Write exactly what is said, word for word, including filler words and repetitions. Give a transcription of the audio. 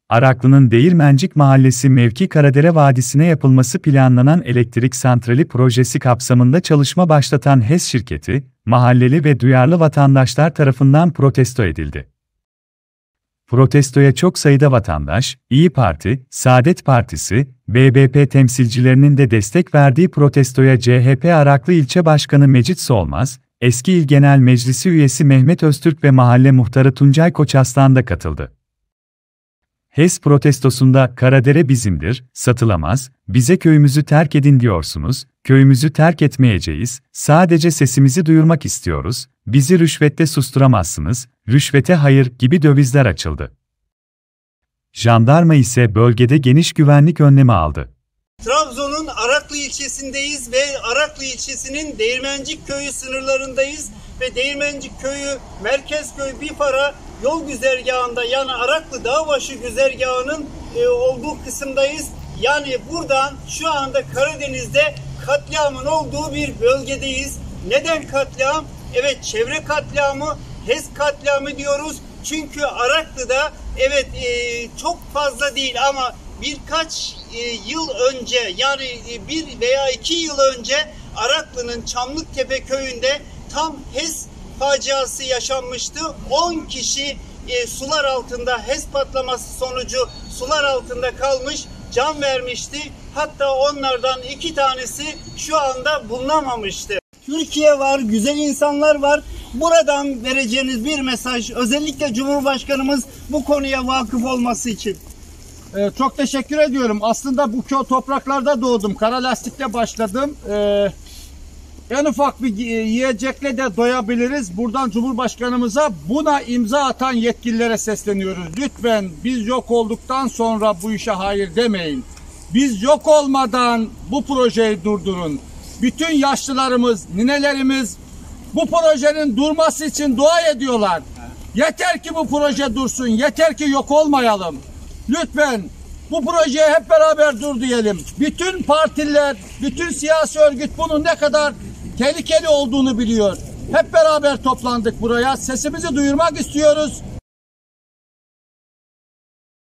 Araklı'nın Değirmencik Mahallesi mevki Karadere Vadisi'ne yapılması planlanan elektrik santrali projesi kapsamında çalışma başlatan HES şirketi, mahalleli ve duyarlı vatandaşlar tarafından protesto edildi. Protestoya çok sayıda vatandaş, İyi Parti, Saadet Partisi, B B P temsilcilerinin de destek verdiği protestoya C H P Araklı İlçe Başkanı Mecit Solmaz, eski İl Genel Meclisi üyesi Mehmet Öztürk ve mahalle muhtarı Tuncay Koçaslan da katıldı. HES protestosunda "Karadere bizimdir, satılamaz, bize köyümüzü terk edin diyorsunuz, köyümüzü terk etmeyeceğiz, sadece sesimizi duyurmak istiyoruz, bizi rüşvette susturamazsınız, rüşvete hayır" gibi dövizler açıldı. Jandarma ise bölgede geniş güvenlik önlemi aldı. Trabzon'un Araklı ilçesindeyiz ve Araklı ilçesinin Değirmencik köyü sınırlarındayız ve Değirmencik köyü, Merkezköy, Bifara yol güzergahında, yani Araklı Dağbaşı güzergahının e, olduğu kısımdayız. Yani buradan şu anda Karadeniz'de katliamın olduğu bir bölgedeyiz. Neden katliam? Evet, çevre katliamı, HES katliamı diyoruz. Çünkü Araklı'da evet e, çok fazla değil ama birkaç e, yıl önce, yani e, bir veya iki yıl önce Araklı'nın Çamlıktepe köyünde tam HES faciası yaşanmıştı. on kişi e, sular altında, HES patlaması sonucu sular altında kalmış, can vermişti. Hatta onlardan iki tanesi şu anda bulunamamıştı. Türkiye var, güzel insanlar var. Buradan vereceğiniz bir mesaj, özellikle Cumhurbaşkanımız bu konuya vakıf olması için. Ee, çok teşekkür ediyorum. Aslında bu köy topraklarda doğdum. Kara lastikle başladım. Ee, en ufak bir yiyecekle de doyabiliriz. Buradan Cumhurbaşkanımıza, buna imza atan yetkililere sesleniyoruz. Lütfen biz yok olduktan sonra bu işe hayır demeyin. Biz yok olmadan bu projeyi durdurun. Bütün yaşlılarımız, ninelerimiz bu projenin durması için dua ediyorlar. Yeter ki bu proje dursun, yeter ki yok olmayalım. Lütfen bu projeye hep beraber dur diyelim. Bütün partiler, bütün siyasi örgüt bunun ne kadar tehlikeli olduğunu biliyor. Hep beraber toplandık buraya. Sesimizi duyurmak istiyoruz.